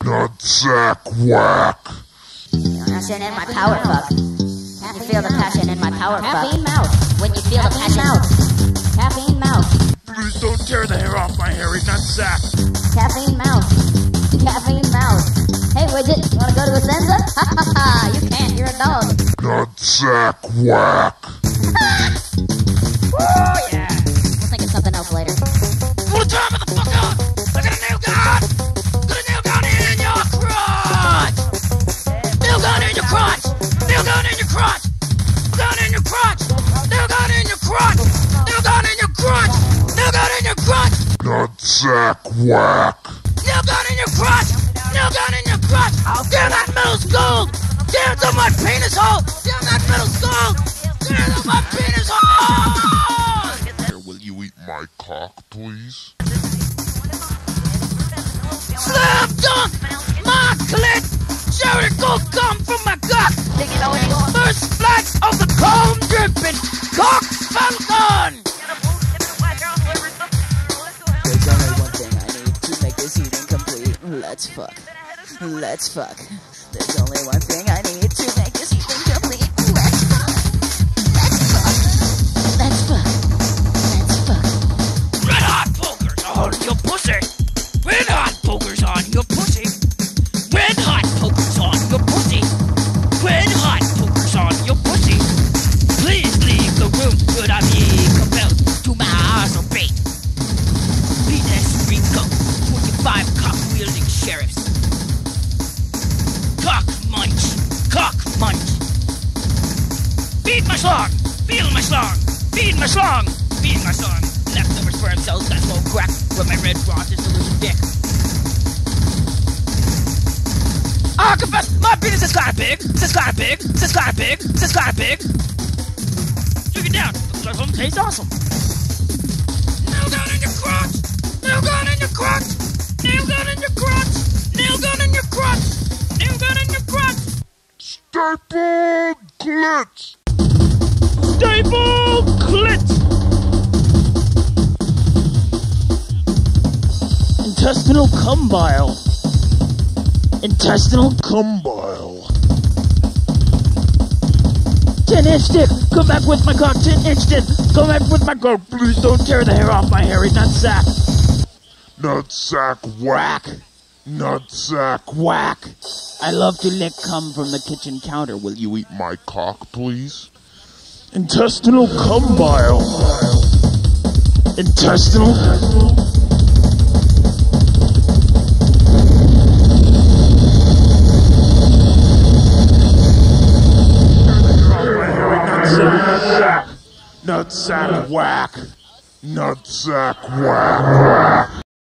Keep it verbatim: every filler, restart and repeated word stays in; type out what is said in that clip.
Nutsack whack. Passion in my power fuck. Can you feel the passion in my power fuck? Caffeine mouth. When you feel the passion mouth. Caffeine mouth. Please don't tear the hair off my hairy nutsack. Caffeine mouth. Caffeine mouth. Hey widget, you wanna go to a Senza? Ha ha ha, you can't, you're a dog. Nutsack whack. Oh yeah. We'll think of something else later. Full time, motherfucker! I got a nail gun! Got a nail gun in your crotch! Nail gun in your crotch! Nail gun in your crotch! Gun in your crotch! Nail gun in your crotch! Nail gun in your crotch! Nail gun in your crotch! Nutsack whack. Nail gun in your crotch! Nail gun in your crotch! Damn that metal skull! Damn to my penis hole! Damn that metal skull! Damn to my penis hole! Will you eat my cock, please? Slam dunk! My clit! Jared go come from my cock! First flight of the comb dripping cock falcon! There's only one thing I need to make this evening complete. Let's fuck. Let's fuck. There's only one thing I need to make this evening complete. Let's fuck. Let's fuck. Let's fuck. Let's fuck. Red hot pokers on your pussy! Red hot pokers on your pussy! Red hot pokers on your pussy! Red hot pokers on your pussy! Please leave the room, should I be compelled to masturbate? Venus Rico, twenty-five cock-wielding sheriffs. Cock munch! Cock munch! Feed my slong! Feel my slong! Feed my slong! Feed my slong! Leftover sperm cells that slow crack where my red rod is a loose dick. I confess, my penis is kinda big, it's kinda big, it's kinda big, it's kinda big. Drink it down, the flavor tastes awesome. Nail gun in your crotch! Nail gun in your crotch! Nail gun in your crotch! Nail gun in your crotch! Nail gun in your crotch! Stapled clit. Stapled clit! Intestinal cumbile. Intestinal Cumbile. ten inch dick. Come back with my cock. ten inch dick. Come back with my cock. Please don't tear the hair off my hairy nutsack. Nutsack whack. Nutsack whack. I love to lick cum from the kitchen counter. Will you eat my cock, please? Intestinal cumbile. Intestinal. Nutsack. Nutsack whack. Nutsack whack.